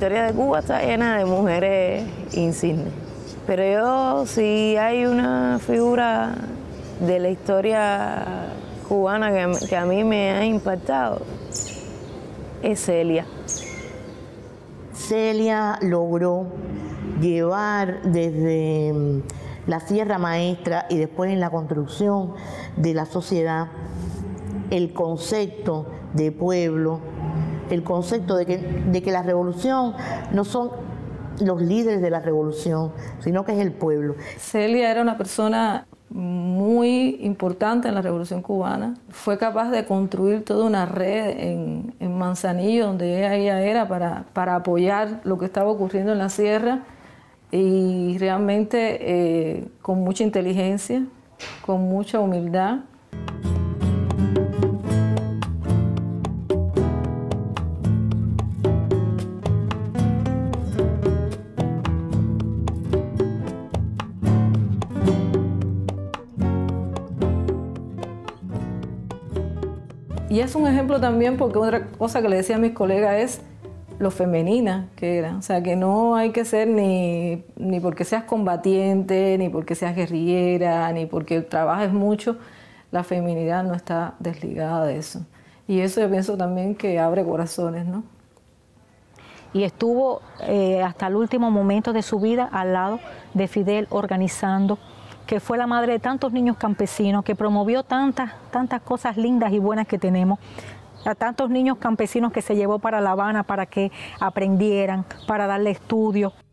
historia de Cuba está llena de mujeres insignes. Pero yo, si hay una figura de la historia cubana que a mí me ha impactado, es Celia. Celia logró llevar desde la Sierra Maestra y después en la construcción de la sociedad el concepto de pueblo, el concepto de que la revolución no son los líderes de la revolución, sino que es el pueblo. Celia era una persona muy importante en la Revolución Cubana. Fue capaz de construir toda una red en Manzanillo, donde ella era, para apoyar lo que estaba ocurriendo en la sierra, y realmente con mucha inteligencia, con mucha humildad. Y es un ejemplo también porque otra cosa que le decía a mis colegas es lo femenina que era. O sea, que no hay que ser ni porque seas combatiente, ni porque seas guerrillera, ni porque trabajes mucho. La feminidad no está desligada de eso. Y eso yo pienso también que abre corazones, ¿no? Y estuvo hasta el último momento de su vida al lado de Fidel organizando, que fue la madre de tantos niños campesinos, que promovió tantas cosas lindas y buenas que tenemos, a tantos niños campesinos que se llevó para La Habana para que aprendieran, para darle estudios.